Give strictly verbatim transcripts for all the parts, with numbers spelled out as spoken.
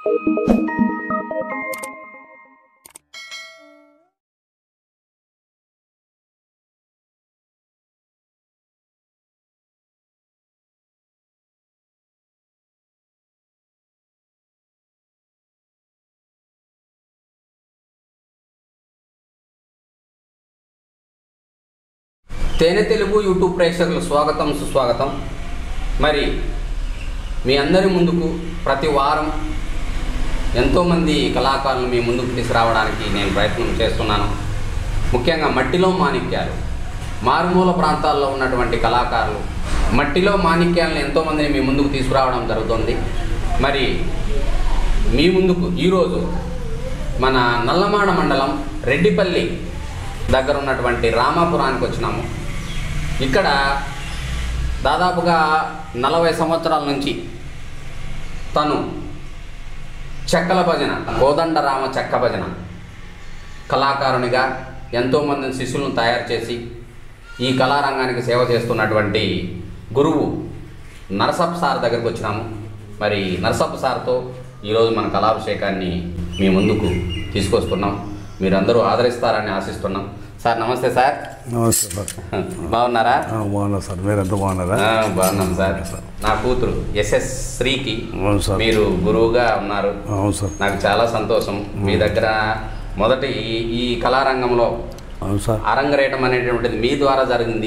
తేనె తెలుగు యూట్యూబ్ ప్రేక్షకులకు స్వాగతం సుస్వాగతం. మరి మీ అందరి ముందుకు ప్రతి వారం ఎంతోమంది కళాకారులు మీ ముందుకు తీసుకురావడానికి నేను ప్రయత్నం చేస్తున్నాను. ముఖ్యంగా మట్టిలో మాణిక్యాలు, మారుమూల ప్రాంతాల్లో ఉన్నటువంటి కళాకారులు మట్టిలో మాణిక్యాలను ఎంతోమందిని మీ ముందుకు తీసుకురావడం జరుగుతుంది. మరి మీ ముందుకు ఈరోజు మన నల్లమాడ మండలం రెడ్డిపల్లి దగ్గర ఉన్నటువంటి రామాపురానికి వచ్చినాము. ఇక్కడ దాదాపుగా నలభై సంవత్సరాల నుంచి తను చెక్కల భజన, కోదండరామ చెక్క భజన కళాకారునిగా ఎంతోమంది శిష్యులను తయారు చేసి ఈ కళారంగానికి సేవ చేస్తున్నటువంటి గురువు నరసప్ప సార్ దగ్గరికి వచ్చినాము. మరి నరసప్ప సార్తో ఈరోజు మన కళాభిషేకాన్ని మీ ముందుకు తీసుకొస్తున్నాం. మీరందరూ ఆదరిస్తారని ఆశిస్తున్నాం. సార్ నమస్తే. సార్ నమస్తే సార్. బాగున్నారా? బాగున్నా సార్. మీరు ఎంత బాగున్నారా? బాగున్నాం సార్. నా కూతురు ఎస్ఎస్ శ్రీకి మీరు గురువుగా ఉన్నారు. అవును సార్. నాకు చాలా సంతోషం. మీ దగ్గర మొదటి ఈ కళారంగంలో అరంగరేయటం అనేటువంటిది మీ ద్వారా జరిగింది.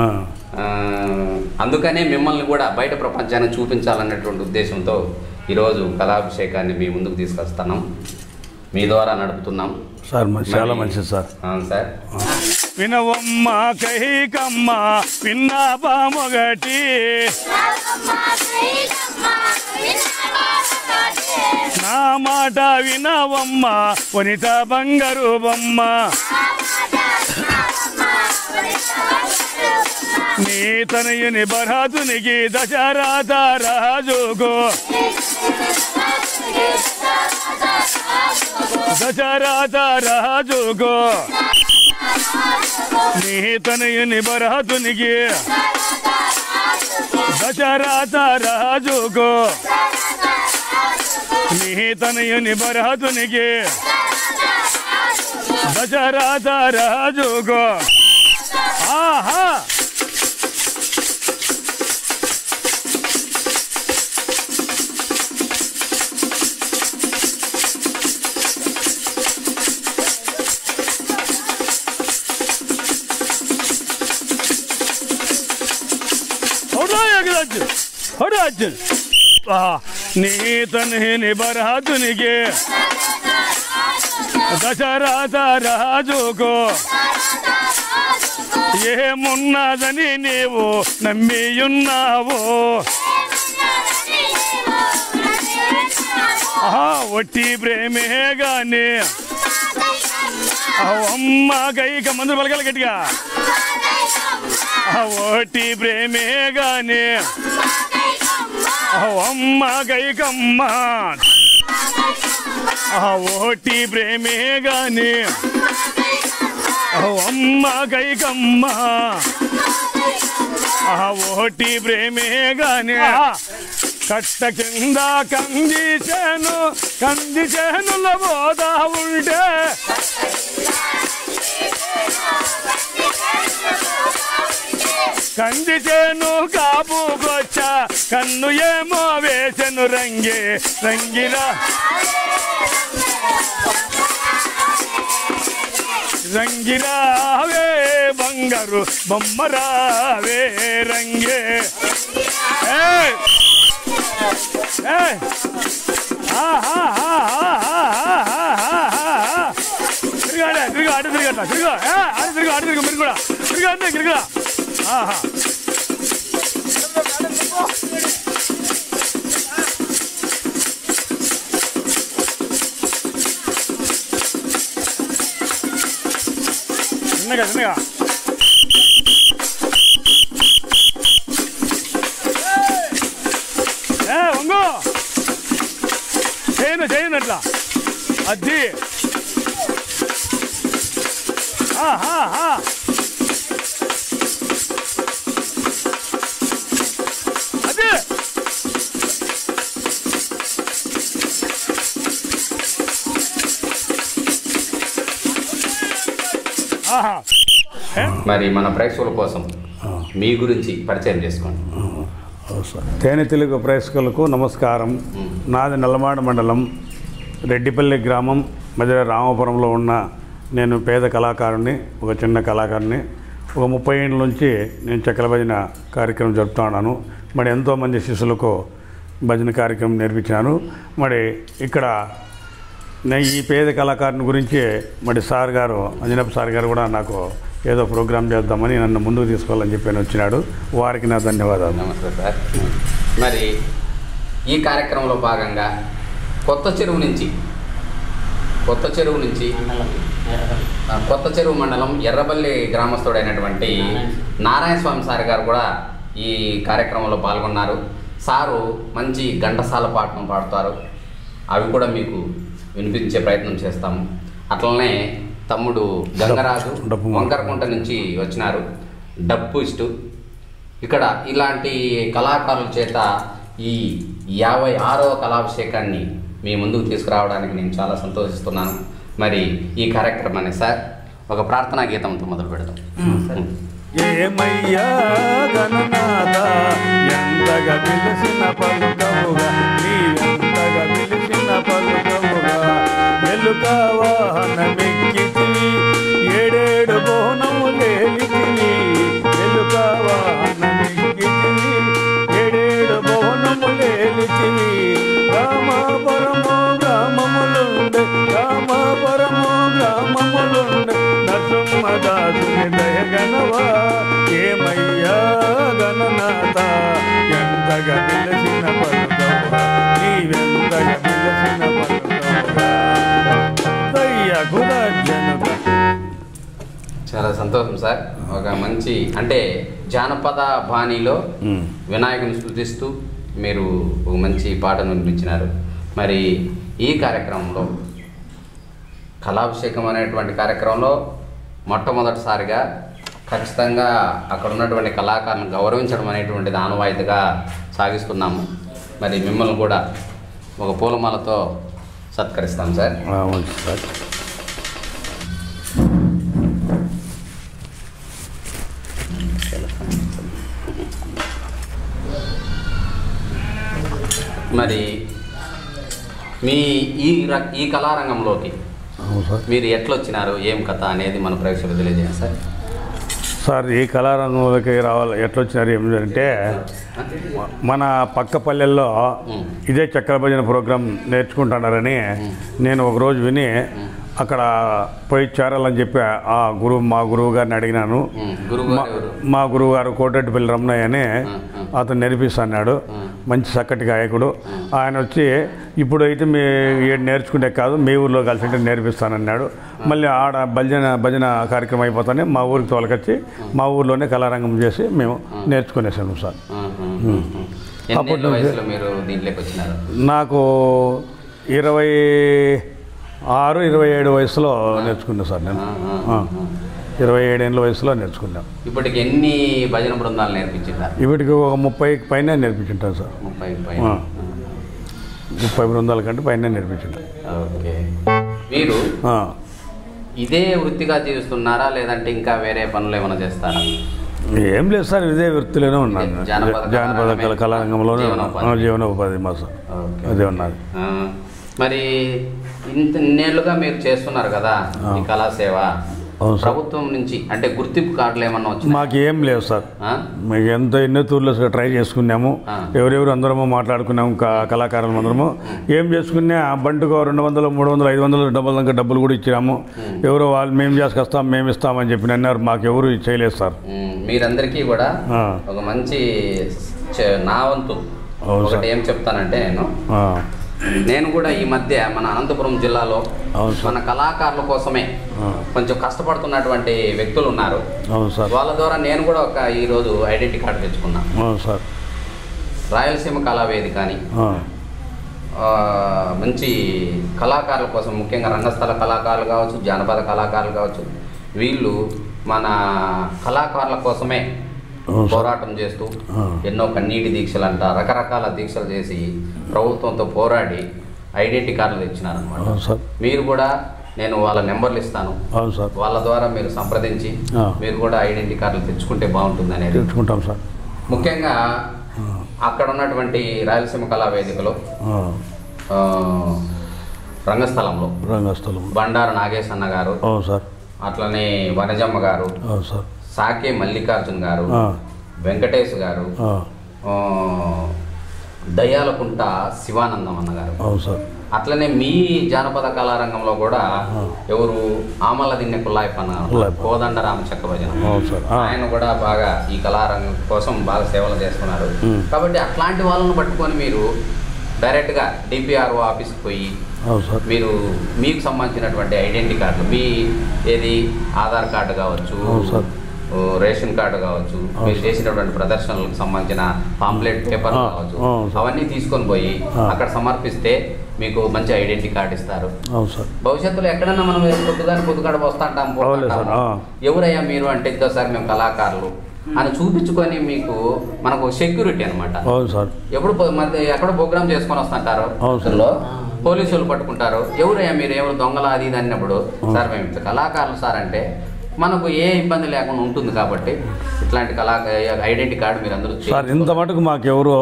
అందుకనే మిమ్మల్ని కూడా బయట ప్రపంచానికి చూపించాలనేటువంటి ఉద్దేశంతో ఈరోజు కళాభిషేకాన్ని మీ ముందుకు తీసుకొస్తున్నాం, మీ ద్వారా నడుపుతున్నాం సార్. చాలా మంచిది సార్. అవును సార్. వినవమ్మ కైకమ్మ విన్నాపా మొగటి, నా మాట వినవమ్మ వనిత బంగారు బొమ్మ, నీ తనయుని బరాతునికి దశరథ రాజుకు, దశరథ రాజుకు, నీ తనయుని బరాతునికి దశరథ రాజుకు, నీ తనయుని బరాతునికి దశరథ రాజుకు. ఆహా నీ తనయుని బరాతునికి దశరథ రాజుకు, ఏమున్నదని నీవు నమ్మియున్నావు, ఒట్టి ప్రేమే గాని అమ్మ కైక మందులు పలకాలి గట్టిగా, ఒట్టి ప్రేమే గాని అమ్మ కైకమ్మ, ఓటి ప్రేమే గాని అమ్మ కైకమ్మ, ఓటి ప్రేమే గాని. కట్ట కింద కందిచేను కందిచేనుల పోదా ఉంటే, కందిచేను కాపుకొచ్చా కన్ను ఏమో వేసెను రంగే రంగిరా, రంగిరావే బంగారు బొమ్మరావే రంగే. తిరిగాడే తిరిగా ఆడ తిరిగట్లా తిరిగా ఆడ తిరిగి ఆడ తిరిగి మీరు కూడా తిరిగా తిరిగా. ఆహా చిన్నగా చిన్నగా ఏ వంగు చేయను చేయనట్లా అది. ఆహా అది ఆహా మరి మన ప్రేక్షకుల కోసం మీ గురించి పరిచయం చేసుకోండి. తేనె తెలుగు ప్రేక్షకులకు నమస్కారం. నాది నల్లమాడ మండలం రెడ్డిపల్లి గ్రామం మధ్య రామాపురంలో ఉన్న నేను పేద కళాకారుని, ఒక చిన్న కళాకారుని. ఒక ముప్పై ఏళ్ళ నుంచి నేను చెక్కల భజన కార్యక్రమం జరుపుతూ ఉన్నాను. మరి ఎంతోమంది శిష్యులకు భజన కార్యక్రమం నేర్పించాను. మరి ఇక్కడ నేను ఈ పేద కళాకారుని గురించి మరి సార్ గారు అంజనప్ప సార్ గారు కూడా నాకు ఏదో ప్రోగ్రాం చేద్దామని నన్ను ముందుకు తీసుకోవాలని చెప్పి వచ్చినాడు. వారికి నా ధన్యవాదాలు. నమస్తే సార్. మరి ఈ కార్యక్రమంలో భాగంగా కొత్త చెరువు నుంచి కొత్త చెరువు నుంచి కొత్త చెరువు మండలం ఎర్రబల్లి గ్రామస్తుడైనటువంటి నారాయణ స్వామి సార్ గారు కూడా ఈ కార్యక్రమంలో పాల్గొన్నారు. సారు మంచి ఘంటసాల పాటను పాడుతారు. అవి కూడా మీకు వినిపించే ప్రయత్నం చేస్తాము. అట్లనే తమ్ముడు గంగరాజు వంకరకుంట నుంచి వచ్చినారు, డప్పుయిస్టు. ఇక్కడ ఇలాంటి కళాకారుల చేత ఈ యాభై ఆరవ కళాభిషేకాన్ని మీ ముందుకు తీసుకురావడానికి నేను చాలా సంతోషిస్తున్నాను. మరి ఈ కార్యక్రమాన్ని సార్ ఒక ప్రార్థనా గీతంతో మొదలు పెడతాం. ఏమయ్యా గణనాథ ఎంతగా పిలిచిన పలుకవుగా, నీ ఎంతగా పిలిచిన పలుకవుగా, వెలుక వాహనమెక్కితివి ఏడేడు బోనములేలితివి, వెలుక వాహనమెక్కితివి ఏడేడు బోనములేలితివి. రామాపురము గ్రామములుండే రామాపురము గ్రామములుండే నరసింహదాసుని దయగనవా. ఏమయ్యా గణనాథ ఎంతగా పిలిచిన పలుకవుగా, నీవెంతగా పిలిచిన పలుకవుగా, దయ్యకు రాజ్యనుగా. చాలా సంతోషం సార్. ఒక మంచి అంటే జానపద బాణీలో వినాయకుని స్తుతిస్తూ మీరు ఒక మంచి పాటను వినిపించినారు. మరి ఈ కార్యక్రమంలో కళాభిషేకం అనేటువంటి కార్యక్రమంలో మొట్టమొదటిసారిగా ఖచ్చితంగా అక్కడ ఉన్నటువంటి కళాకారులను గౌరవించడం అనేటువంటిది ఆనవాయితీగా సాగిస్తున్నాము. మరి మిమ్మల్ని కూడా ఒక పూలమాలతో సత్కరిస్తాం సార్. సార్ మరి మీ ఈ ఈ కళారంగంలోకి మీరు ఎట్లొచ్చినారు, ఏం కథ అనేది మన ప్రేక్షకులు తెలియజేయండి సార్. సార్ ఈ కళారంగంలోకి రావాలి ఎట్లొచ్చినారు ఏమిటంటే, మన పక్క పల్లెల్లో ఇదే చక్కెర భజన ప్రోగ్రాం నేర్చుకుంటున్నారని నేను ఒకరోజు విని అక్కడ పోయి చేరాలని చెప్పి ఆ గురువు మా గురువు గారిని అడిగినాను. మా గురువు గారు కోటరెడ్డిపల్లి రమణయ్య అని అతను నేర్పిస్తున్నాడు, మంచి చక్కటి గాయకుడు. ఆయన వచ్చి ఇప్పుడు అయితే మీ నేర్చుకుంటే కాదు మీ ఊరిలో కలిసి నేర్పిస్తానన్నాడు. మళ్ళీ ఆడ భజన భజన కార్యక్రమం అయిపోతానే మా ఊరికి తోలకొచ్చి మా ఊరిలోనే కళారంగం చేసి మేము నేర్చుకునేసాము సార్. అప్పటి మీరు దీంట్లోకి వచ్చినారు? నాకు ఇరవై ఆరు ఇరవై ఏడు వయసులో నేర్చుకున్నాను సార్. నేను ఇరవై ఏడేళ్ళ వయసులో నేర్చుకున్నాను. ఇప్పటికి ఎన్ని భజన బృందాలు నేర్పించారు? ఇప్పటికి ఒక ముప్పై పైన నేర్పించుంటాను సార్. ముప్పై ముప్పై బృందాల కంటే పైన నేర్పించుంటాను. ఓకే. మీరు ఇదే వృత్తిగా జీవిస్తున్నారా లేదంటే ఇంకా వేరే పనులు ఏమైనా చేస్తారా? ఏం లేదు సార్, ఇదే వృత్తిలోనే ఉన్నాను. జానపద కళారంగంలోనే జీవనోపాధి మా సార్ అదే ఉన్నది. మరి ఇంత ఇన్నేళ్లుగా మీరు చేస్తున్నారు కదా ఈ కళాసేవ, ప్రభుత్వం నుంచి అంటే గుర్తింపు కార్డులు ఏమన్నా వచ్చి? మాకు ఏం లేవు సార్. మీకు ఎంత ఎన్నో తూర్లో ట్రై చేసుకున్నాము, ఎవరెవరు అందరము మాట్లాడుకున్నాము, కళాకారులు అందరము ఏం చేసుకున్నా బంటుకు రెండు వందలు మూడు వందలు ఐదు వందలు డబ్బులు దాకా డబ్బులు కూడా ఇచ్చినాము. ఎవరో వాళ్ళు మేము చేసుకొస్తాం మేము ఇస్తామని చెప్పి అన్నారు. మాకు ఎవరు చేయలేదు సార్. మీరందరికీ కూడా ఒక మంచి నా వంతు ఒకటి ఏం చెప్తానంటే, నేను నేను కూడా ఈ మధ్య మన అనంతపురం జిల్లాలో మన కళాకారుల కోసమే కొంచెం కష్టపడుతున్నటువంటి వ్యక్తులు ఉన్నారు. వాళ్ళ ద్వారా నేను కూడా ఒక ఈరోజు ఐడెంటిటీ కార్డు తెచ్చుకున్నాను సార్. రాయలసీమ కళావేదిక అని మంచి కళాకారుల కోసం, ముఖ్యంగా రంగస్థల కళాకారులు కావచ్చు, జానపద కళాకారులు కావచ్చు, వీళ్ళు మన కళాకారుల కోసమే పోరాటం చేస్తూ ఎన్నో కన్నీటి దీక్షలు అంట రకరకాల దీక్షలు చేసి ప్రభుత్వంతో పోరాడి ఐడెంటిటీ కార్డులు తెచ్చినారనమాట. మీరు కూడా నేను వాళ్ళ నెంబర్లు ఇస్తాను. అవును సార్. వాళ్ళ ద్వారా మీరు సంప్రదించి మీరు కూడా ఐడెంటిటీ కార్డులు తెచ్చుకుంటే బాగుంటుంది అనేది తెచ్చుకుంటాం సార్. ముఖ్యంగా అక్కడ ఉన్నటువంటి రాయలసీమ కళా వేదికలో రంగస్థలంలో రంగస్థలం బండారు నాగేశ్ అన్న గారు, అవును సార్, అట్లనే వనజమ్మ గారు, అవును సార్, సాకే మల్లికార్జున్ గారు, వెంకటేష్ గారు, దయాలకుంట శివానందం అన్న గారు, అవును సార్, అట్లనే మీ జానపద కళారంగంలో కూడా ఎవరు ఆమల దిన్నె కుల్లాయప్పన్న, కోదండ రామచక్ర భజన, ఆయన కూడా బాగా ఈ కళారంగం కోసం బాగా సేవలు చేస్తున్నారు. కాబట్టి అట్లాంటి వాళ్ళను పట్టుకొని మీరు డైరెక్ట్గా డిపిఆర్ఓ ఆఫీస్కి పోయి మీరు మీకు సంబంధించినటువంటి ఐడెంటిటీ కార్డులు, మీ ఏది ఆధార్ కార్డు కావచ్చు, రేషన్ కార్డు కావచ్చు, మీరు చేసినటువంటి ప్రదర్శనలకు సంబంధించిన పాంప్లెట్ పేపర్ కావచ్చు, అవన్నీ తీసుకొని పోయి అక్కడ సమర్పిస్తే మీకు మంచి ఐడెంటిటీ కార్డు ఇస్తారు. భవిష్యత్తులో ఎక్కడన్నా మనం పొద్దుగానే పొద్దుగాడ వస్తాంటాం, ఎవరయ్యా మీరు అంటే ఇద్దో సార్ మేము కళాకారులు అని చూపించుకొని మీకు మనకు సెక్యూరిటీ అనమాట. ఎప్పుడు ఎక్కడో ప్రోగ్రామ్ చేసుకొని వస్తుంటారు, పోలీసులు పట్టుకుంటారు, ఎవరయ్యా మీరు ఎవరు దొంగల అది ఇది అన్నప్పుడు సార్ మేము కళాకారులు సార్ అంటే మనకు ఏ ఇబ్బంది లేకుండా ఉంటుంది. కాబట్టి ఇట్లాంటి కళా ఐడెంటిటీ కార్డు మీరు అందరూ సార్ ఇంత మటుకు మాకు ఎవరో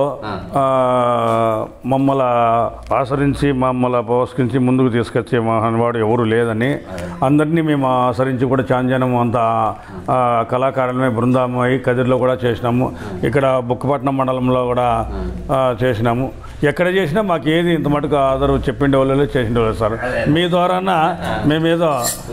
మమ్మల్ని ఆచరించి మమ్మల్ని పోస్కించి ముందుకు తీసుకొచ్చే మహానువాడు ఎవరు లేదని అందరినీ మేము ఆచరించి కూడా చాంజనం అంతా కళాకారులమే బృందమై కదిరిలో కూడా చేసినాము, ఇక్కడ బుక్కపట్నం మండలంలో కూడా చేసినాము. ఎక్కడ చేసినా మాకు ఏది ఇంత మటుకు ఆధారు చెప్పిండే వాళ్ళు చేసిండే వాళ్ళు సార్. మీ ద్వారా మేమేదో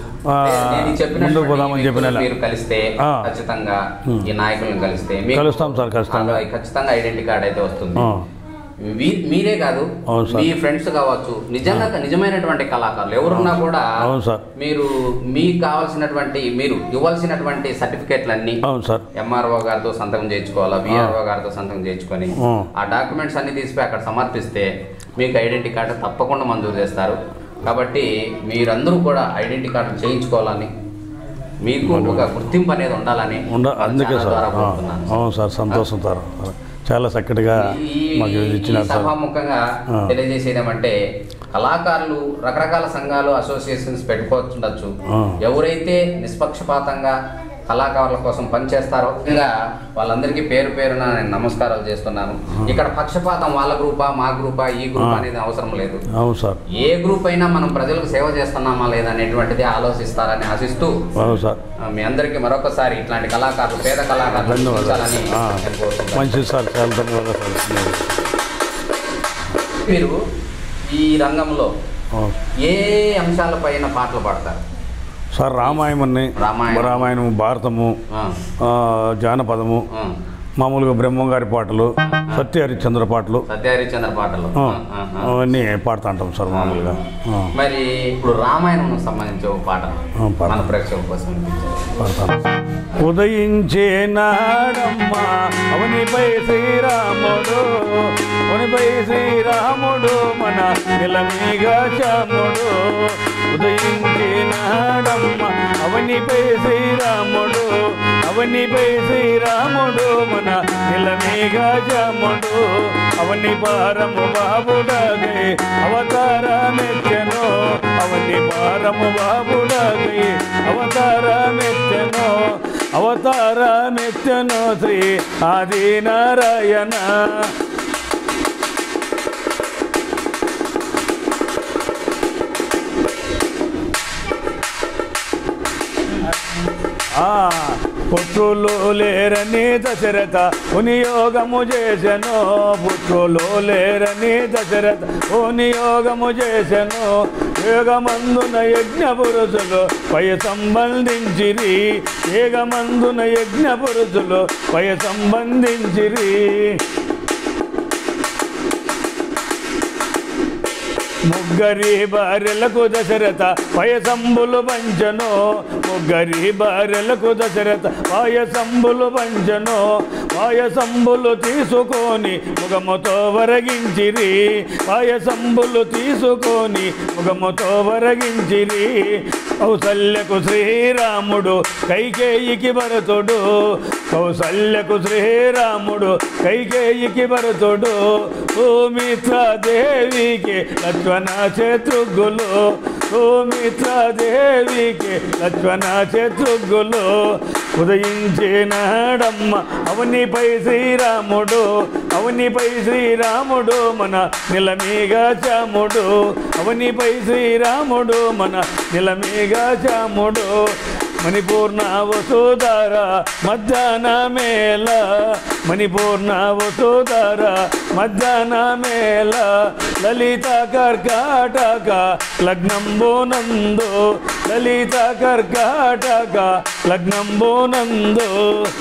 ముందుకు పోదామని చెప్పిన కలిస్తే ఖచ్చితంగా ఈ నాయకులను కలిస్తే కలుస్తాం సార్. ఖచ్చితంగా ఖచ్చితంగా ఐడెంటిటీ కార్డు అయితే వస్తుంది. మీరే కాదు మీ ఫ్రెండ్స్ కావచ్చు, నిజంగా నిజమైనటువంటి కళాకారులు ఎవరున్నా కూడా మీరు మీకు కావాల్సినటువంటి మీరు ఇవ్వాల్సినటువంటి సర్టిఫికేట్లన్నీ ఎంఆర్ఓ గారితో సంతకం చేయించుకోవాలా, బిఆర్ఓ గారితో సంతకం చేయించుకొని ఆ డాక్యుమెంట్స్ అన్ని తీసిపోయి అక్కడ సమర్పిస్తే మీకు ఐడెంటిటీ కార్డు తప్పకుండా మంజూరు చేస్తారు. కాబట్టి మీరందరూ కూడా ఐడెంటిటీ కార్డు చేయించుకోవాలని, మీకు ఒక గుర్తింపు అనేది ఉండాలని అందుకే సార్. అవును సార్, సంతోషం సార్, చాలా చక్కటిగా మాకు ఇచ్చినారు సార్. సభాముఖంగా తెలియజేసేది ఏమంటే కళాకారులు రకరకాల సంఘాలు అసోసియేషన్స్ పెట్టుకోవచ్చుండొచ్చు, ఎవరైతే నిష్పక్షపాతంగా కళాకారుల కోసం పనిచేస్తారో ఇంకా వాళ్ళందరికీ పేరు పేరున నేను నమస్కారాలు చేస్తున్నాను. ఇక్కడ పక్షపాతం వాళ్ళ గ్రూపా మా గ్రూపా ఈ గ్రూప్ అనేది అవసరం లేదు. ఏ గ్రూప్ అయినా మనం ప్రజలకు సేవ చేస్తున్నామా లేదా అనేటువంటిది ఆలోచిస్తారని ఆశిస్తూ మీ అందరికీ మరొకసారి ఇట్లాంటి కళాకారులు పేద కళాకారులు మంచిది సార్, చాలా ధన్యవాదాలు. మీరు ఈ రంగంలో ఏ అంశాలపైన పాటలు పాడతారు సార్? రామాయణాన్ని రామాయణము, భారతము, జానపదము, మామూలుగా బ్రహ్మంగారి పాటలు, సత్య హరిశ్చంద్ర పాటలు, సత్య హరిశ్చంద్ర పాటలు అవన్నీ పాడుతూ ఉంటాం సార్ మామూలుగా. మరి ఇప్పుడు రామాయణం సంబంధించి ఒక పాట మన ప్రేక్షకుల కోసం పాడతాను. ఉదయించే నాడమ్మ అవనిపై శ్రీరాముడు, అవనిపై శ్రీరాముడు మన నిలమీగా చాముడు. ఉదయించే నాడమ్మ అవనిపై శ్రీరాముడు, అవనిపై శ్రీరాముడు మన నిలమీగా చాముడు. అవని పారము బాబుడగై అవతారమెత్తెను, అవని పారము బాబుడగై అవతారమెత్తెను, అవతారమెత్తెను శ్రీ ఆదినారాయణ. పుత్రులు లేరని దశరథ వినియోగము చేసెను, పుత్రులు లేరని దశరథ వినియోగము చేసెను. యోగమందున యజ్ఞ పురుషులు పై సంబంధించిరి, యోగమందున యజ్ఞ పురుషులు పై సంబంధించిరి. ముగ్గరి భార్యలకు దశరథ పయసంబులు పంచను, ముగ్గరి భార్యలకు దశరథ పాయసంబులు పంచను. పాయసంబులు తీసుకొని ముఖముతో వరగించిరి, పాయసంబులు తీసుకొని ముఖముతో వరగించిరి. కౌసల్యకు శ్రీరాముడు కైకేయికి భరతుడు, కౌసల్యకు శ్రీరాముడు కైకేయికి భరతుడు. సుమిత్రాదేవికి లక్ష్మణ శత్రుఘ్నులు, సౌమిత్రదేవికి లక్ష్మణ శత్రుఘ్నులు ఉదయించినాడమ్మ అవనిపై శ్రీరాముడు అవనిపై శ్రీరాముడు మన నిలమీగ చాముడు అవనిపై శ్రీరాముడు మన నిలమీగ చాముడు మణిపూర్ణ వసుధర మధ్యాహ్న మేళ మణిపూర్ణ వసుధర మధ్యాహ్న మేళ లలిత కర్కాటక లగ్నంబోనందు లలిత కర్కాటక లగ్నంబోనందు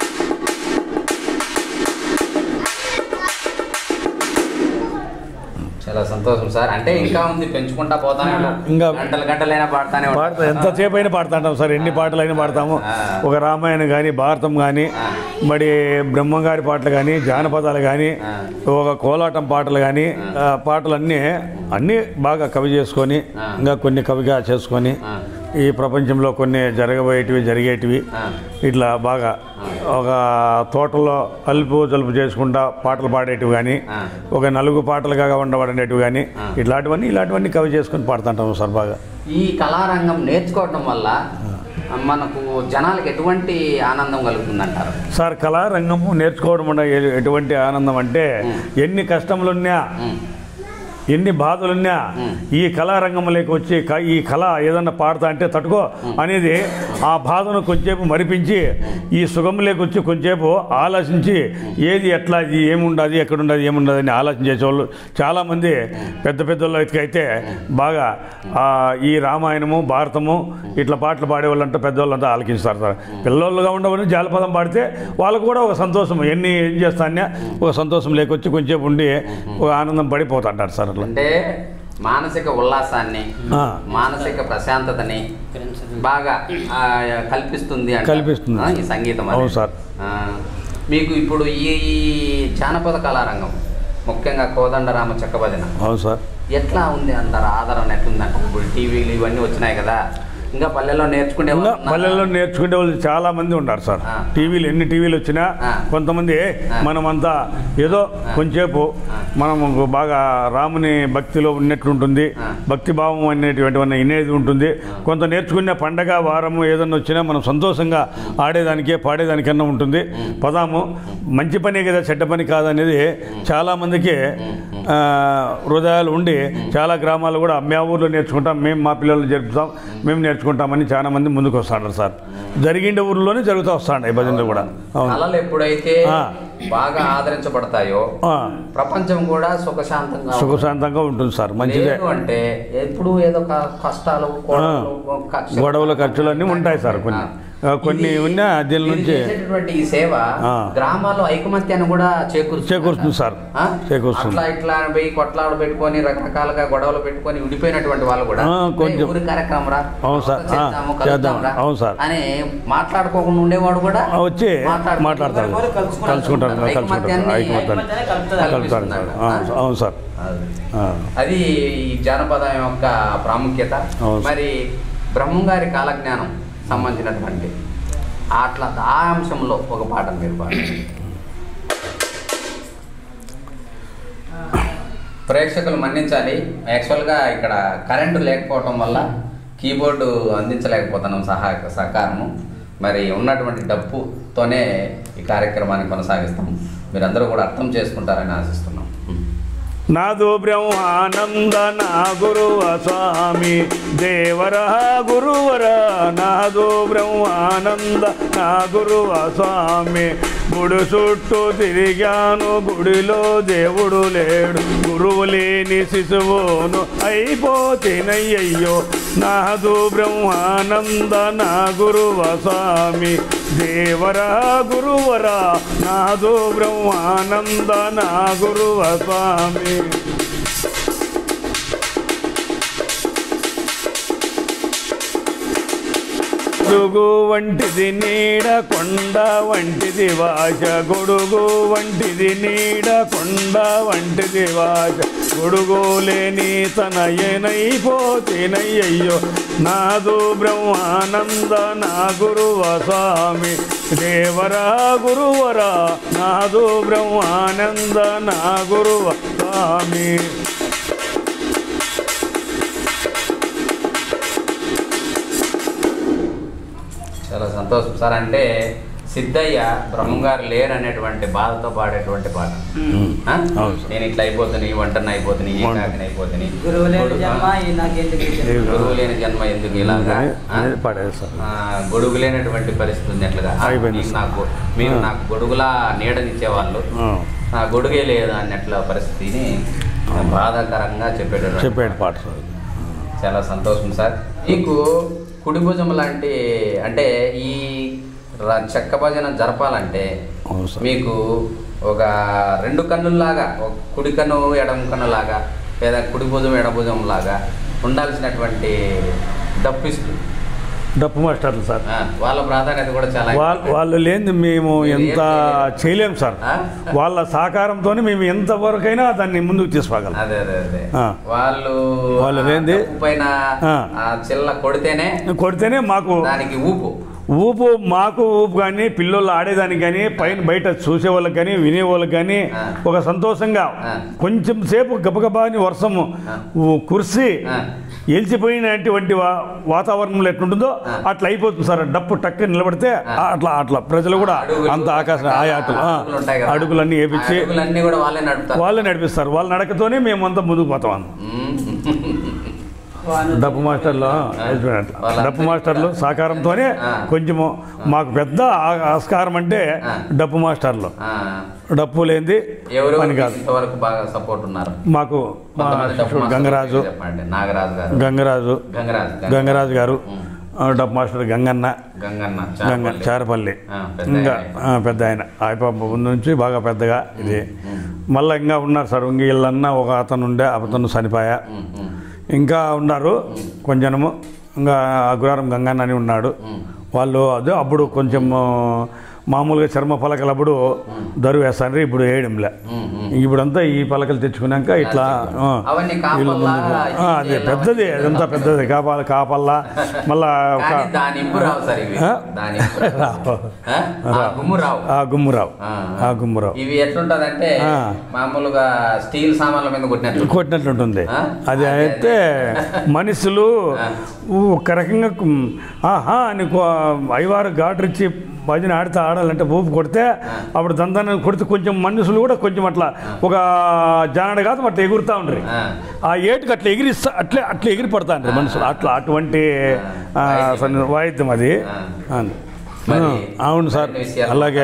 చాలా సంతోషం సార్. అంటే ఇంకా ఉంది, పెంచుకుంటా పోతానే ఇంకా గంటలు గంటలైనా పాడతానే పాడతా ఎంతసేపు అయినా పాడుతుంటాం సార్. ఎన్ని పాటలు అయినా పాడతాము. ఒక రామాయణం కానీ భారతం కానీ మరి బ్రహ్మంగారి పాటలు కానీ జానపదాలు కానీ ఒక కోలాటం పాటలు కానీ పాటలు అన్నీ అన్నీ బాగా కవి చేసుకొని ఇంకా కొన్ని కవిగా చేసుకొని ఈ ప్రపంచంలో కొన్ని జరగబోయేటివి జరిగేటివి ఇట్లా బాగా ఒక తోటలో అలుపు జలుపు చేసుకుంటా పాటలు పాడేటివి కానీ ఒక నలుగు పాటలుగా ఉండబడేటివి కానీ ఇట్లాంటివన్నీ ఇలాంటివన్నీ కవి చేసుకొని పాడుతుంటాము సార్. బాగా ఈ కళారంగం నేర్చుకోవడం వల్ల మనకు జనాలకు ఎటువంటి ఆనందం కలుగుతుందంటారు సార్? కళారంగము నేర్చుకోవడం వల్ల ఎటువంటి ఆనందం అంటే ఎన్ని కష్టములున్నా ఎన్ని బాధలున్నా ఈ కళారంగంలోకి వచ్చి ఈ కళ ఏదన్నా పాడతా అంటే తట్టుకో అనేది ఆ బాధను కొంచెంసేపు మరిపించి ఈ సుఖంలోకి వచ్చి కొంచెంసేపు ఆలోచించి ఏది ఎట్లా ఇది ఏముండదు ఎక్కడుండదు ఏముండదు అని ఆలోచన చేసేవాళ్ళు చాలామంది పెద్ద పెద్దోళ్ళకి అయితే బాగా ఈ రామాయణము భారతము ఇట్లా పాటలు పాడేవాళ్ళంతా పెద్దవాళ్ళంతా ఆలకిస్తారు సార్. పిల్లలుగా ఉండవని జాలపదం పాడితే వాళ్ళకు కూడా ఒక సంతోషం ఎన్ని ఏం చేస్తానే ఒక సంతోషం లేకొచ్చి కొంచెంసేపు ఉండి ఒక ఆనందం పడిపోతుంటారు సార్. అంటే మానసిక ఉల్లాసాన్ని మానసిక ప్రశాంతతని బాగా కల్పిస్తుంది కల్పిస్తుంది ఈ సంగీతం. అవును సార్. మీకు ఇప్పుడు ఈ జానపద కళారంగం ముఖ్యంగా కోదండరామ చెక్కభజన అవును సార్ ఎట్లా ఉంది అంటారు? ఆదరణ ఎట్లుందంటారు? ఇప్పుడు టీవీలు ఇవన్నీ వచ్చినాయి కదా, ఇంకా పల్లెల్లో నేర్చుకునే పల్లెల్లో నేర్చుకునే వాళ్ళు చాలా మంది ఉన్నారు సార్. టీవీలు ఎన్ని టీవీలు వచ్చినా కొంతమంది మనమంతా ఏదో కొంచెంసేపు మనం బాగా రాముని భక్తిలో ఉన్నట్లుంటుంది, భక్తి భావం అనేటువంటివన్నీ వినేది ఉంటుంది. కొంత నేర్చుకునే పండగ వారము ఏదన్నా వచ్చినా మనం సంతోషంగా ఆడేదానికే పాడేదానికన్నా ఉంటుంది. పదాము మంచి పనే కదా చెడ్డ పని కాదనేది చాలామందికి హృదయాలు ఉండి చాలా గ్రామాలు కూడా మా ఊర్లో నేర్చుకుంటాం, మేము మా పిల్లలు జరుపుతాం, మేము నేర్చుకుంటామని చాలా మంది ముందుకు వస్తాడు సార్. జరిగిండే ఊర్లోనే జరుగుతూ వస్తాడు ఈ భజనలు కూడా. కళలు ఎప్పుడైతే బాగా ఆదరించబడతాయో ప్రపంచం కూడా సుఖశాంతంగా సుఖశాంతంగా ఉంటుంది సార్. మంచిదే. అంటే ఎప్పుడు ఏదో కష్టాలు గొడవలు ఖర్చులు అన్నీ ఉంటాయి సార్. కొన్ని కొన్ని ఉన్నా దీని నుంచి ఈ సేవ గ్రామాల్లో ఐకమత్యాన్ని కూడా చేకూరుస్తుంది సార్. చేకూరుస్తుంది. ఇట్లా ఇట్లా పోయి కొట్లాడు పెట్టుకొని రకరకాలుగా గొడవలు పెట్టుకొని విడిపోయినటువంటి వాళ్ళు కూడా కొంచెం ఊరి కార్యక్రమం రా అవును సార్ చేద్దాం అవును సార్ అని మాట్లాడుకోకుండా ఉండేవాడు కూడా వచ్చి మాట్లాడతారు, కలుసుకుంటారు, కలుసుకుంటారు, ఐకమత్యాన్ని కలుపుతారు సార్. అవును సార్. అది ఈ జానపదం యొక్క ప్రాముఖ్యత. మరి బ్రహ్మంగారి కాలజ్ఞానం సంబంధించినటువంటి అట్లా ఆ అంశంలో ఒక పాట మీరు పాడండి. ప్రేక్షకులు మన్నించాలి, యాక్చువల్గా ఇక్కడ కరెంటు లేకపోవటం వల్ల కీబోర్డు అందించలేకపోతున్నాం సహాయ సహకారము. మరి ఉన్నటువంటి డప్పుతోనే ఈ కార్యక్రమాన్ని కొనసాగిస్తాం. మీరందరూ కూడా అర్థం చేసుకుంటారని ఆశిస్తున్నాం. నాదు బ్రహ్మానంద నా గురువ స్వామి దేవర గురువర నాదు బ్రహ్మానంద నా గురువ స్వామి గుడి చుట్టూ తిరిగాను గుడిలో దేవుడు లేడు గురువు లేని శిశువును అయిపోతేనయ్యో నాదు బ్రహ్మానంద నా గురువ స్వామి దేవర గురువర నాదు బ్రహ్మానంద నా గురువ స్వామి గొడుగు వంటిది నీడ కొండ వంటిది వాచ గొడుగు వంటిది నీడ కొండ వంటిది వాచ గొడుగు లేని తనయనైపోతేనయ్యో నాదు బ్రహ్మానంద నా గురువ స్వామి దేవరా గురువరా నాదు బ్రహ్మానంద నా గురువ స్వామి చాలా సంతోషం సార్. అంటే సిద్ధయ్య బ్రహ్మంగారు లేరు అనేటువంటి బాధతో పాడేటువంటి పాట. ఆ? నేను ఇట్లా అయిపోతుంది, వంటన అయిపోతుంది, ఈ కాకిని అయిపోతుంది, గురువు లేని జన్మ గురువు లేని జన్మ ఎందుకు ఇలాగా, గొడుగు లేనటువంటి పరిస్థితి ఎట్లుగా, నాకు మీరు నాకు గొడుగులా నీడనిచ్చేవాళ్ళు, నా గొడుగే లేదు అన్నట్ల పరిస్థితిని బాధాకరంగా చెప్పేటటువంటి చెప్పేట పాట. చాలా సంతోషం సార్. మీకు కుడి భుజం లాంటి అంటే ఈ చెక్క భజన జరపాలంటే మీకు ఒక రెండు కన్నుల్లాగా, ఒక కుడి కన్ను ఎడమ కన్ను లాగా, లేదా కుడి భుజం ఎడభుజం లాగా ఉండాల్సినటువంటి డప్పిస్టులు, డప్పు మాస్టర్లు సార్, వాళ్ళ ప్రాధాన్యత కూడా చాలా. వాళ్ళు లేని మేము ఎంత చేయలేము సార్. వాళ్ళ సహకారంతోనే మేము ఎంతవరకైనా దాన్ని ముందుకు తీసుకోగలం. అదే అదే అదే వాళ్ళు వాళ్ళు లేనిది పైన చిల్ల కొడితేనే కొడితేనే మాకు దానికి ఊపు ఊపు మాకు ఊపు కానీ పిల్లలు ఆడేదానికి కానీ పైన బయట చూసే వాళ్ళకి కానీ వినేవాళ్ళకి కానీ ఒక సంతోషంగా కొంచెం సేపు గబగబాని వర్షము కురిసి ఎలిచిపోయినటువంటి వాతావరణంలో ఎట్లుంటుందో అట్లా అయిపోతుంది సార్. డప్పు టక్కి నిలబడితే అట్లా అట్లా ప్రజలు కూడా అంత ఆకాశం ఆ ఆటలు అడుగులన్నీ వేపించి వాళ్ళే నడిపిస్తారు. వాళ్ళ నడకతోనే మేము అంతా ముందుకు పోతాం. డప్పు మాస్టర్లు డప్పు మాస్టర్లు సహకారంతోనే కొంచెము మాకు పెద్ద ఆస్కారం అంటే డప్పు మాస్టర్లు. డప్పు లేనిది పని కాదు. మాకు గంగరాజు గంగరాజు గంగరాజు గారు, డప్పు మాస్టర్ గంగన్న గంగ చారపల్లి, ఇంకా పెద్ద ఆయన ఆయప ముందు నుంచి బాగా పెద్దగా ఇది. మళ్ళీ ఇంకా ఉన్నారు సార్, ఇంక వీళ్ళన్నా ఒక అతను ఉండే అతను చనిపోయా, ఇంకా ఉన్నారు కొంచెము. ఇంకా అగ్రహారం గంగన్న అని ఉన్నాడు. వాళ్ళు అదే అప్పుడు కొంచెం మామూలుగా చర్మ పలకలు అప్పుడు దరువు వేస్తాను, ఇప్పుడు వేయడంలే. ఇప్పుడంతా ఈ పలకలు తెచ్చుకున్నాక ఇట్లా అదే పెద్దది, అదంతా పెద్దది కాపాల కాపల్లా. మళ్ళా గుమ్మురావు ఆ గుమ్మురావు ఇవి ఎట్లుంటదంటే మామూలుగా స్టీల్ సామాన్ల మీద కొట్టినట్లు కొట్టినట్లుంటుంది. అది అయితే మనుషులు ఒక రకంగా ఆహా అని ఐవారు ఘాటరిచ్చి భజన ఆడితే ఆడాలంటే ఊపు కొడితే అప్పుడు దందాన్ని కొడితే కొంచెం మనుషులు కూడా కొంచెం అట్లా ఒక జానడు కాదు అట్లా ఎగురుతూ ఉండరు. ఆ ఏటుకి అట్లా ఎగిరిస్తా అట్లే అట్లా ఎగిరి పడతా ఉంటారు మనుషులు. అట్లా అటువంటి వాయిద్యం అది. అవును సార్. అలాగే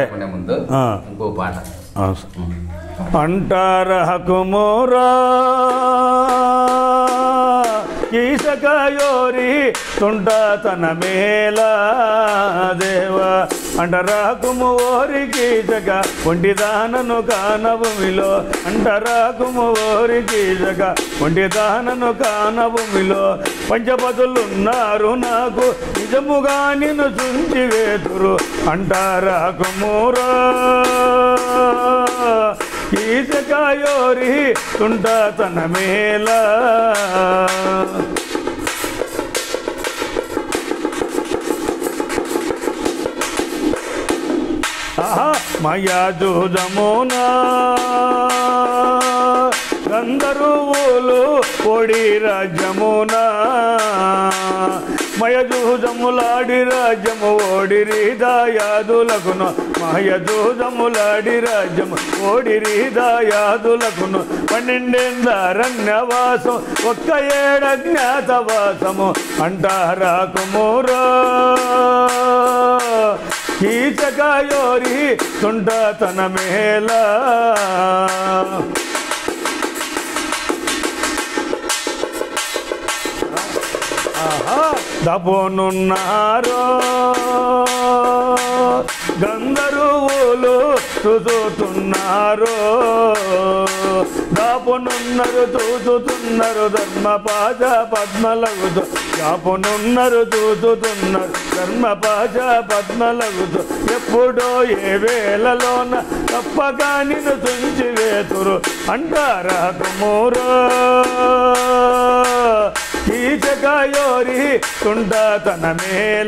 అంటారహకుమోరా కీసకయోరి తుంట తన మేళ దేవ అంటరాకుము ఓరి కీసక ఒంటిదానను కానభూమిలో అంటరాకుము ఓరి కీసక ఒంటిదానను కానభూమిలో పంచపతులున్నారు నాకు నిజముగా నిన్ను చుంచి వేతురు అంటారాకుమోరా కీసకయోరి తుంట తన మేళ మయా జూజమునా గంధర్వులు పొడి రాజ్యమునా మయజూజములాడి రాజ్యము ఓడిరి దాయాదులకును మయజూజములాడి రాజ్యము ఓడిరి దాయాదులకును పన్నెండేందరణ్యవాసం ఒక్క ఏడజ్ఞాతవాసము అంటారాకుమోరా కీచకయోరి తుంట తన మేళ దపోనున్నారో గంధర్వులు చూచుతున్నారు దాపునున్నారు చూచుతున్నారు ధర్మపాజ పద్మలగుతూ దాపునున్నారు చూచుతున్నారు ధర్మపాజ పద్మలగుతూ ఎప్పుడో ఏ వేళలోన తప్పక నిన్ను తుంచి వేతురు అంటారాకుమోరా కీచకయోరి తుంట తన మేళ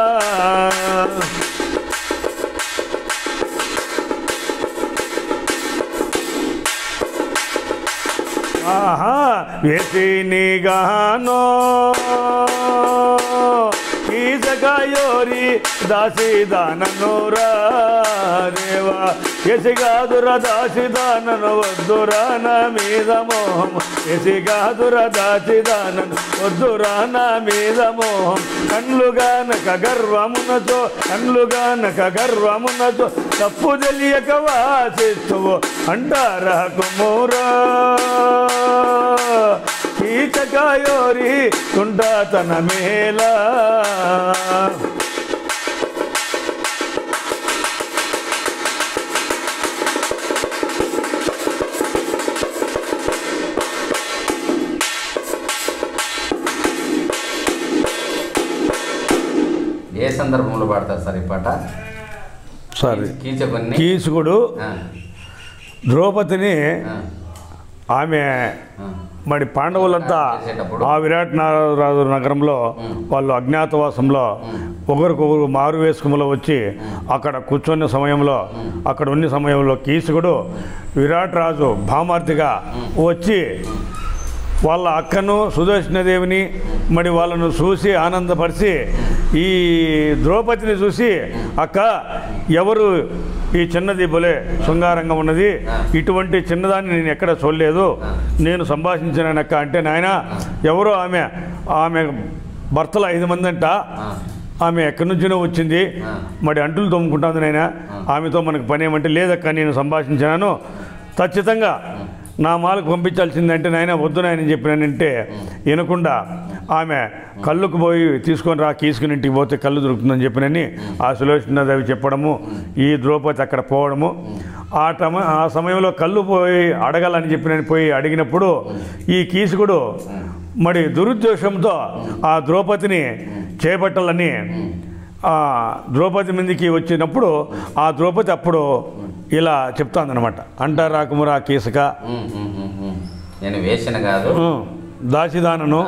ఆహా వేసి నిగానో కీచకయోరి దాసిదాననురా దేవా ఎసిగాదుర దాసిదానను వద్దురా నా మీద మోహం ఎసిగాదుర దాసిదానను వద్దురా నా మీద మోహం కన్లుగానక గర్వమునతో కన్లుగానక గర్వమునతో తప్పు తెలియక వాసిస్తువు అంటారా కుమూరా కీచకాయోరి తుంటాతన మేలా ఏ సందర్భంలో పాడతారు సార్ ఈ పాట? సార్ కీచకుడు ద్రౌపదిని ఆమె మరి పాండవులంతా ఆ విరాట్ రాజు నగరంలో వాళ్ళు అజ్ఞాతవాసంలో ఒకరికొకరు మారు వేసుకుమలో వచ్చి అక్కడ కూర్చున్న సమయంలో అక్కడ ఉన్న సమయంలో కీచకుడు విరాట్ రాజు భామార్తిగా వచ్చి వాళ్ళ అక్కను సుదర్శనదేవిని మరి వాళ్ళను చూసి ఆనందపరిచి ఈ ద్రౌపదిని చూసి అక్క ఎవరు ఈ చిన్నది బొలే శృంగారంగా ఉన్నది, ఇటువంటి చిన్నదాన్ని నేను ఎక్కడ చూడలేదు, నేను సంభాషించానక్క అంటే నాయన ఎవరో ఆమె ఆమె భర్తలు ఐదు మంది అంట, ఆమె ఎక్కడి నుంచినో వచ్చింది మరి అంటులు తోముకుంటుంది నాయన, ఆమెతో మనకు పని ఏమంటే లేదక్క నేను సంభాషించాను, ఖచ్చితంగా నా మాలకు పంపించాల్సిందంటే నాయన వద్దు నాయన చెప్పినానంటే వినకుండా ఆమె కళ్ళుకు పోయి తీసుకొని రా కీసుకుని ఇంటికి పోతే కళ్ళు దొరుకుతుందని చెప్పినని ఆ సులోచనదేవి చెప్పడము, ఈ ద్రౌపది అక్కడ పోవడము, ఆ టమ ఆ సమయంలో కళ్ళు పోయి అడగాలని చెప్పినని పోయి అడిగినప్పుడు ఈ కీసుకుడు మరి దురుద్దేశంతో ఆ ద్రౌపదిని చేపట్టాలని ఆ ద్రౌపది మీదకి వచ్చినప్పుడు ఆ ద్రౌపది అప్పుడు ఇలా చెప్తాందనమాట, అంటారా కుమరా కీసక నేను వేసిన కాదు దాసిదానను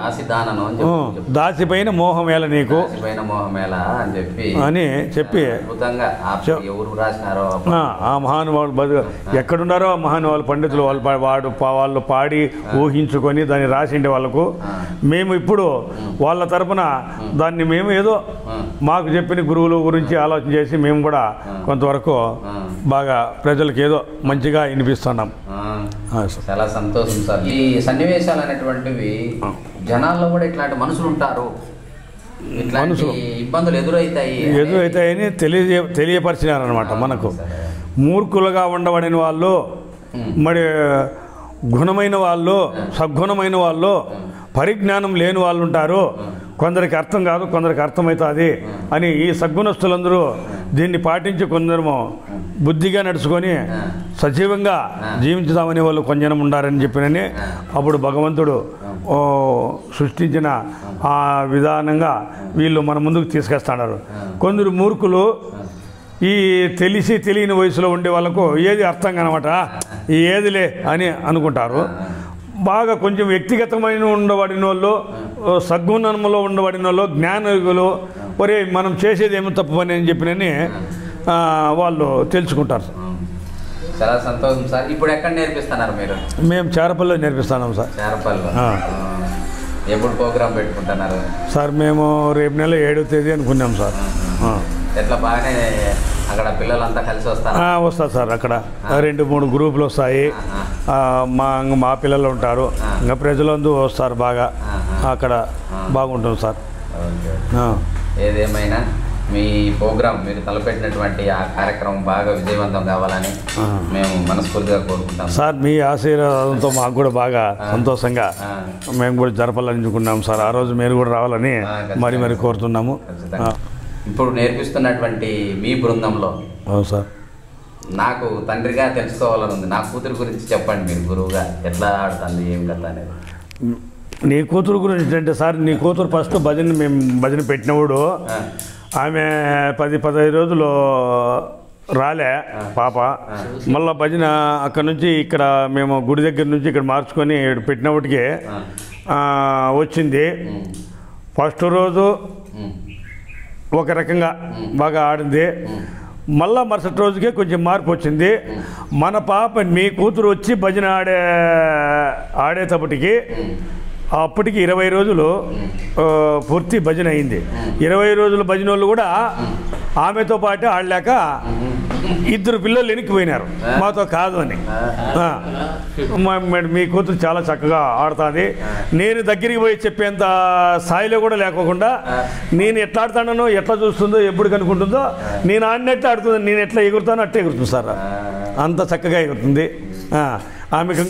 దాసిపైన మోహమేళ నీకు మోహమేళ అని చెప్పి అని చెప్పి ఎవరు రాసినారో ఆ మహానుభావులు బదు ఎక్కడున్నారో ఆ మహానుభావులు పండితులు వాళ్ళు వాడు వాళ్ళు పాడి ఊహించుకొని దాన్ని రాసిండే వాళ్ళకు మేము ఇప్పుడు వాళ్ళ తరపున దాన్ని మేము ఏదో మాకు చెప్పిన గురువుల గురించి ఆలోచన చేసి మేము కూడా కొంతవరకు బాగా ప్రజలకు ఏదో మంచిగా వినిపిస్తున్నాం. చాలా సంతోషం సార్. ఈ సన్నివేశాలు అనేటువంటివి జనాల్లో కూడా ఇట్లాంటి మనుషులు ఉంటారు, మనుషులు ఇబ్బందులు ఎదురవుతాయి ఎదురవుతాయని తెలియ తెలియపరిచినారనమాట. మనకు మూర్ఖులుగా ఉండబడిన వాళ్ళు మరి గుణమైన వాళ్ళు సద్గుణమైన వాళ్ళు పరిజ్ఞానం లేని వాళ్ళు ఉంటారు, కొందరికి అర్థం కాదు కొందరికి అర్థమవుతుంది అని ఈ సద్గుణస్తులందరూ దీన్ని పాటించి కొందరము బుద్ధిగా నడుచుకొని సజీవంగా జీవించుదామనే వాళ్ళు కొంచెం ఉండారని చెప్పినని అప్పుడు భగవంతుడు సృష్టించిన ఆ విధానంగా వీళ్ళు మన ముందుకు తీసుకొస్తున్నారు. కొందరు మూర్ఖులు ఈ తెలిసి తెలియని వయసులో ఉండే వాళ్ళకు ఏది అర్థం కనమాట ఏదిలే అని అనుకుంటారు. బాగా కొంచెం వ్యక్తిగతమైన ఉండబడిన వాళ్ళు సద్గుణంలో ఉండబడిన వాళ్ళు జ్ఞానయుగులు ఒరే మనం చేసేది ఏమో తప్పు పని అని చెప్పినని వాళ్ళు తెలుసుకుంటారు. చాలా సంతోషం సార్. ఇప్పుడు ఎక్కడ నేర్పిస్తున్నారు మీరు? మేము చేరపల్లిలో నేర్పిస్తున్నాం సార్. చేరపల్లిలో ఎప్పుడు ప్రోగ్రామ్ పెట్టుకుంటున్నారు సార్? మేము రేపు నెల ఏడవ తేదీ అనుకున్నాం సార్. ఎట్లా బాగానే అక్కడ పిల్లలంతా కలిసి వస్తారు? వస్తారు సార్. అక్కడ రెండు మూడు గ్రూపులు వస్తాయి, మా మా పిల్లలు ఉంటారు, ఇంకా ప్రజలందరూ వస్తారు బాగా, అక్కడ బాగుంటుంది సార్. ఏదేమైనా మీ ప్రోగ్రాం మీరు తలపెట్టినటువంటి ఆ కార్యక్రమం బాగా విజయవంతం కావాలని మేము మనస్ఫూర్తిగా కోరుకుంటాం సార్. మీ ఆశీర్వాదంతో మాకు కూడా బాగా సంతోషంగా మేము కూడా జరపాలనుకున్నాం సార్. ఆ రోజు మీరు కూడా రావాలని మరి మరి కోరుతున్నాము. ఇప్పుడు నేర్పిస్తున్నటువంటి మీ బృందంలో సార్ నాకు తండ్రిగా తెలుసుకోవాలని ఉంది. నా కూతురు గురించి చెప్పండి మీరు, గురువుగా ఎట్లా ఆడుతుంది ఏం కదా అనేది. నీ కూతురు గురించి అంటే సార్, నీ కూతురు ఫస్ట్ భజన మేము భజన పెట్టినప్పుడు ఆమె పది పదహైదు రోజులు రాలే పాప, మళ్ళీ భజన అక్కడ నుంచి ఇక్కడ మేము గుడి దగ్గర నుంచి ఇక్కడ మార్చుకొని పెట్టినప్పటికీ వచ్చింది. ఫస్ట్ రోజు ఒక రకంగా బాగా ఆడింది, మళ్ళా మరుసటి రోజుకే కొంచెం మార్పు వచ్చింది. మన పాప మీ కూతురు వచ్చి భజన ఆడే ఆడేటప్పటికి అప్పటికి ఇరవై రోజులు పూర్తి భజన అయింది. ఇరవై రోజుల భజన వాళ్ళు కూడా ఆమెతో పాటు ఆడలేక ఇద్దరు పిల్లలు వెనక్కిపోయినారు, మాతో కాదు అని. మీ కూతురు చాలా చక్కగా ఆడుతుంది, నేను దగ్గరికి పోయి చెప్పేంత స్థాయిలో కూడా లేకోకుండా నేను ఎట్లా ఆడుతానో, ఎట్లా చూస్తుందో, ఎప్పుడు కనుక్కుంటుందో, నేను ఆడినట్టు ఆడుతుంది, నేను ఎట్లా ఎగురుతానో అట్టే ఎగురుతుంది సార్. అంత చక్కగా ఎగురుతుంది ఆమెకు.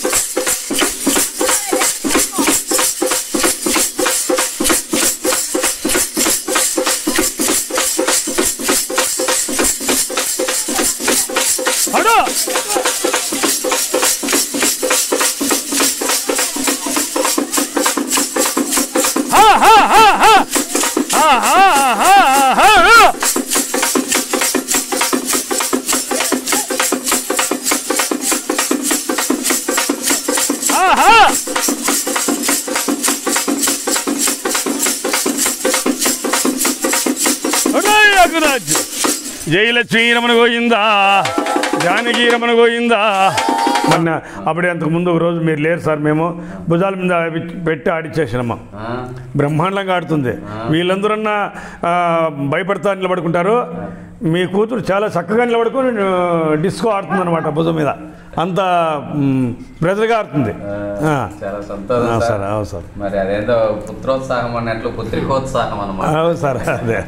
జయలక్ష్మీ రమణ గోయిందా, జానకి రమణ గోయిందా. మొన్న అప్పుడే అంతకు ముందు ఒక రోజు మీరు లేరు సార్, మేము భుజాల మీద పెట్టి ఆడిచ్చేసినామా, బ్రహ్మాండంగా ఆడుతుంది. వీళ్ళందరన్నా భయపడతా నిలబడుకుంటారు, మీ కూతురు చాలా చక్కగా నిలబడుకొని డిస్కో ఆడుతుంది అనమాట భుజం మీద, అంత బ్రదర్గా ఆడుతుంది. చాలా సంతోషం సార్. అవును సార్, మరి అదేందో పుత్రోత్సాహం అన్నట్లు పుత్రికోత్సాహం అన్నమాట. అవును సార్, అదే.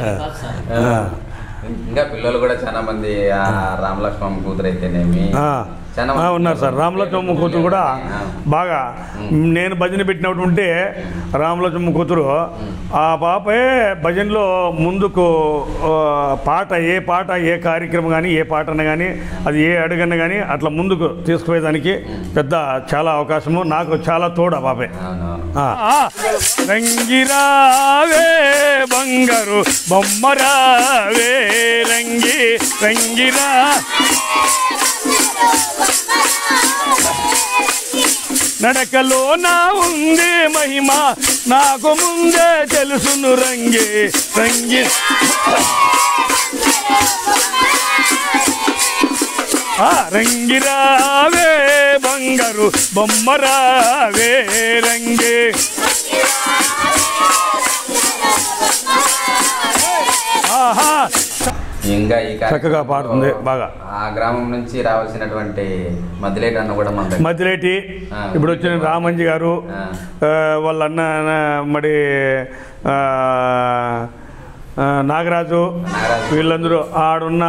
ఇంకా పిల్లలు కూడా చాలా మంది రామలక్ష్మమ్మ కూతురు అయితేనేమి ఉన్నారు సార్. రామలక్ష్మమ్మ కూతురు కూడా బాగా, నేను భజన పెట్టినటువంటి రామలక్ష్మమ్మ కూతురు ఆ పాపే భజనలో ముందుకు పాట, ఏ పాట, ఏ కార్యక్రమం కానీ, ఏ పాటన కానీ, అది ఏ అడుగన్న కానీ అట్లా ముందుకు తీసుకుపోయేదానికి పెద్ద చాలా అవకాశము, నాకు చాలా తోడు ఆ పాపే. రంగిరావే బంగారు బొమ్మరావే రంగి రంగిరా, నడకలో నా ఉంది మహిమ నాకు ముందే తెలుసును రంగి రంగి. రంగిరావే బంగారు బొమ్మరావే రంగి. ఆహా, ఇంకా ఈ చక్కగా పాడుతుంది బాగా. ఆ గ్రామం నుంచి రావాల్సినటువంటి మధ్యలేటి అన్న కూడా మన మధ్యలేటి ఇప్పుడు వచ్చిన రామంజి గారు, వాళ్ళ అన్న మరి నాగరాజు, వీళ్ళందరూ ఆడున్న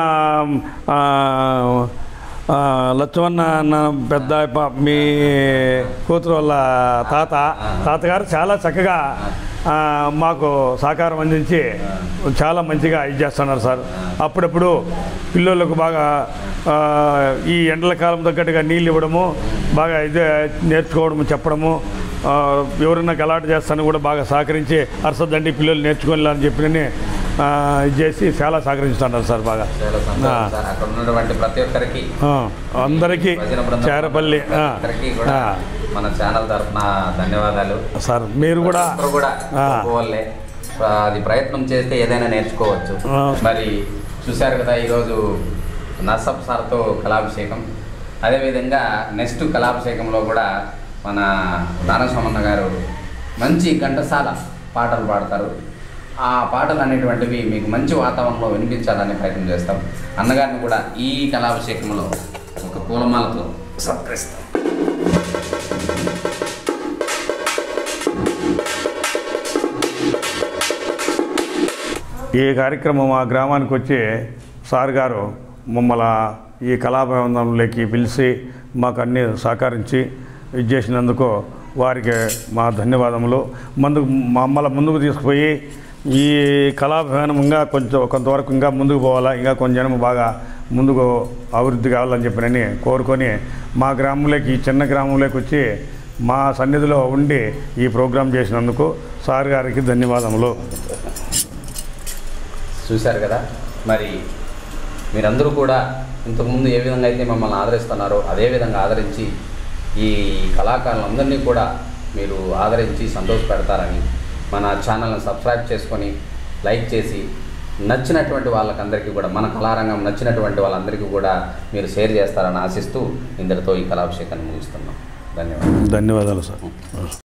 లచ్చవన్న అన్న పెద్ద మీ కూతురు వాళ్ళ తాత తాతగారు చాలా చక్కగా మాకు సహకారం అందించి చాలా మంచిగా ఇది చేస్తున్నారు సార్. అప్పుడప్పుడు పిల్లలకు బాగా ఈ ఎండల కాలం తగ్గట్టుగా నీళ్ళు ఇవ్వడము, బాగా ఇదే నేర్చుకోవడము, చెప్పడము, ఎవరన్నా గలాట చేస్తాను కూడా బాగా సహకరించి అరసద్దండి పిల్లలు నేర్చుకోవాలని చెప్పి ఇది చేసి చాలా సహకరిస్తున్నారు సార్ బాగా. ప్రతి ఒక్కరికి అందరికీ చేరపల్లి మన ఛానల్ తరఫున ధన్యవాదాలు సార్. మీరు కూడా అది ప్రయత్నం చేస్తే ఏదైనా నేర్చుకోవచ్చు. మరి చూశారు కదా ఈరోజు నర్సప్ సార్తో కళాభిషేకం. అదేవిధంగా నెక్స్ట్ కళాభిషేకంలో కూడా మన దానసమన్న గారు మంచి ఘంటసాల పాటలు పాడతారు. ఆ పాటలు అనేటువంటివి మీకు మంచి వాతావరణంలో వినిపించాలని ప్రయత్నం చేస్తాం. అన్నగారిని కూడా ఈ కళాభిషేకంలో ఒక పూలమాలతో సత్కరిస్తాం. ఈ కార్యక్రమం మా గ్రామానికి వచ్చి సార్ గారు మమ్మల్ని ఈ కళాభవనంలోకి పిలిచి మాకు అన్నీ సహకరించి ఇది చేసినందుకు వారికి మా ధన్యవాదములు. ముందుకు మమ్మల్ని ముందుకు తీసుకుపోయి ఈ కళాభవనం ఇంకా కొంచెం కొంతవరకు ఇంకా ముందుకు పోవాలా, ఇంకా కొంచెం బాగా ముందుకు అభివృద్ధి కావాలని చెప్పినని కోరుకొని మా గ్రామంలోకి, ఈ చిన్న గ్రామంలోకి వచ్చి మా సన్నిధిలో ఉండి ఈ ప్రోగ్రాం చేసినందుకు సార్ గారికి ధన్యవాదములు. చూశారు కదా, మరి మీరందరూ కూడా ఇంతకుముందు ఏ విధంగా అయితే మమ్మల్ని ఆదరిస్తున్నారో అదేవిధంగా ఆదరించి ఈ కళాకారులందరినీ కూడా మీరు ఆదరించి సంతోషపెడతారని, మన ఛానల్ని సబ్స్క్రైబ్ చేసుకొని లైక్ చేసి నచ్చినటువంటి వాళ్ళకందరికీ కూడా, మన కళారంగం నచ్చినటువంటి వాళ్ళందరికీ కూడా మీరు షేర్ చేస్తారని ఆశిస్తూ ఇందరితో ఈ కళాభిషేకాన్ని ముగిస్తున్నాం. ధన్యవాదాలు. ధన్యవాదాలు సార్.